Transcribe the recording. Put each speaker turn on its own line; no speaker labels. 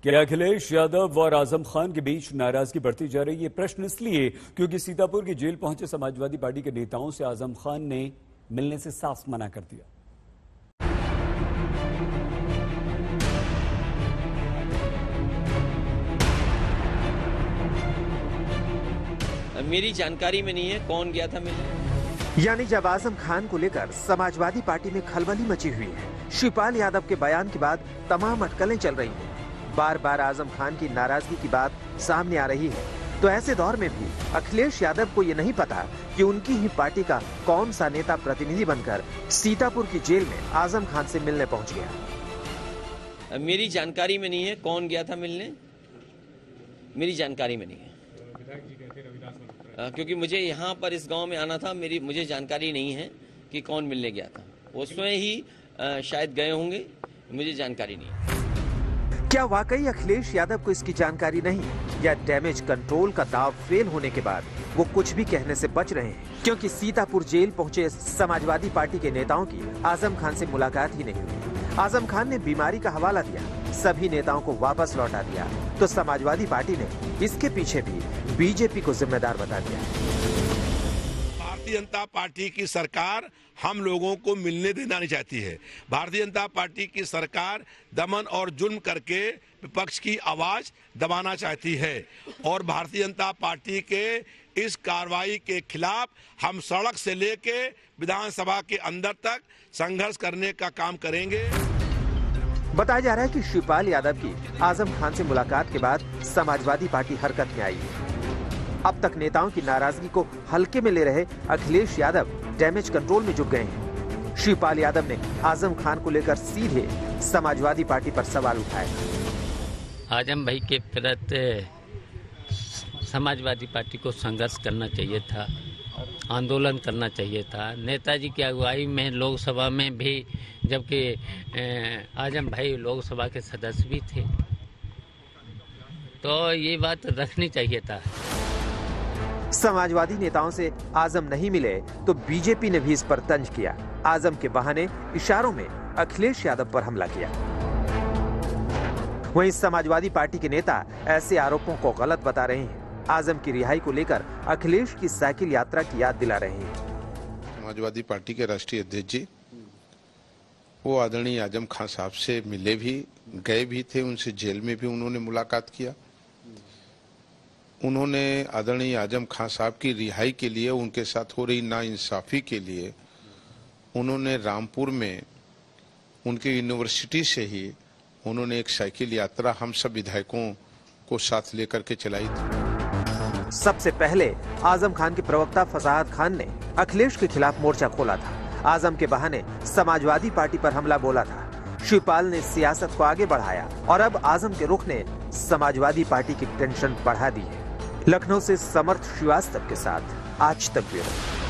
क्या अखिलेश यादव और आजम खान के बीच नाराजगी बढ़ती जा रही है? प्रश्न इसलिए क्योंकि सीतापुर की जेल पहुंचे समाजवादी पार्टी के नेताओं से आजम खान ने मिलने से साफ मना कर दिया।
मेरी जानकारी में नहीं है कौन गया था मिलने।
यानी जब आजम खान को लेकर समाजवादी पार्टी में खलबली मची हुई है, शिवपाल यादव के बयान के बाद तमाम अटकलें चल रही हैं। बार बार आजम खान की नाराजगी की बात सामने आ रही है, तो ऐसे दौर में भी अखिलेश यादव को ये नहीं पता कि उनकी ही पार्टी का कौन सा नेता प्रतिनिधि बनकर सीतापुर की जेल में आजम खान से मिलने पहुंच गया।
मेरी जानकारी में नहीं है कौन गया था मिलने, मेरी जानकारी में नहीं है, क्योंकि मुझे यहाँ पर इस गांव में आना था। मुझे जानकारी नहीं है कि कौन मिलने गया था। वो स्वयं ही शायद गए होंगे, मुझे जानकारी नहीं है।
क्या वाकई अखिलेश यादव को इसकी जानकारी नहीं, या डैमेज कंट्रोल का दाव फेल होने के बाद वो कुछ भी कहने से बच रहे हैं? क्योंकि सीतापुर जेल पहुंचे समाजवादी पार्टी के नेताओं की आजम खान से मुलाकात ही नहीं हुई। आजम खान ने बीमारी का हवाला दिया, सभी नेताओं को वापस लौटा दिया, तो समाजवादी पार्टी ने इसके पीछे भी बीजेपी को जिम्मेदार बता दिया।
भारतीय जनता पार्टी की सरकार हम लोगों को मिलने देना नहीं चाहती है। भारतीय जनता पार्टी की सरकार दमन और जुल्म करके विपक्ष की आवाज दबाना चाहती है, और भारतीय जनता पार्टी के इस कार्रवाई के खिलाफ हम सड़क से लेके विधानसभा के अंदर तक संघर्ष करने का काम करेंगे।
बताया जा रहा है कि शिवपाल यादव की आजम खान से मुलाकात के बाद समाजवादी पार्टी हरकत में आई है। अब तक नेताओं की नाराजगी को हल्के में ले रहे अखिलेश यादव डैमेज कंट्रोल में जुट गए हैं। शिवपाल यादव ने आजम खान को लेकर सीधे समाजवादी पार्टी पर सवाल उठाया।
आजम भाई के प्रति समाजवादी पार्टी को संघर्ष करना चाहिए था, आंदोलन करना चाहिए था। नेताजी की अगुवाई में लोकसभा में भी, जबकि आजम भाई लोकसभा के सदस्य भी थे, तो ये बात रखनी चाहिए था।
समाजवादी नेताओं से आजम नहीं मिले तो बीजेपी ने भी इस पर तंज किया। आजम के बहाने इशारों में अखिलेश यादव पर हमला किया। वहीं समाजवादी पार्टी के नेता ऐसे आरोपों को गलत बता रहे हैं। आजम की रिहाई को लेकर अखिलेश की साइकिल यात्रा की याद दिला रहे हैं।
समाजवादी पार्टी के राष्ट्रीय अध्यक्ष जी वो आदरणीय आजम खान साहब से मिले भी, गए भी थे, उनसे जेल में भी उन्होंने मुलाकात किया। उन्होंने आदरणीय आजम खान साहब की रिहाई के लिए, उनके साथ हो रही नाइंसाफी के लिए, उन्होंने रामपुर में उनके यूनिवर्सिटी से ही उन्होंने एक साइकिल यात्रा हम सब विधायकों को साथ लेकर के चलाई थी।
सबसे पहले आजम खान के प्रवक्ता फसाहत खान ने अखिलेश के खिलाफ मोर्चा खोला था। आजम के बहाने समाजवादी पार्टी पर हमला बोला था। शिवपाल ने सियासत को आगे बढ़ाया और अब आजम के रुख ने समाजवादी पार्टी की टेंशन बढ़ा दी है। लखनऊ से समर्थ श्रीवास्तव के साथ आज तक ब्यूरो।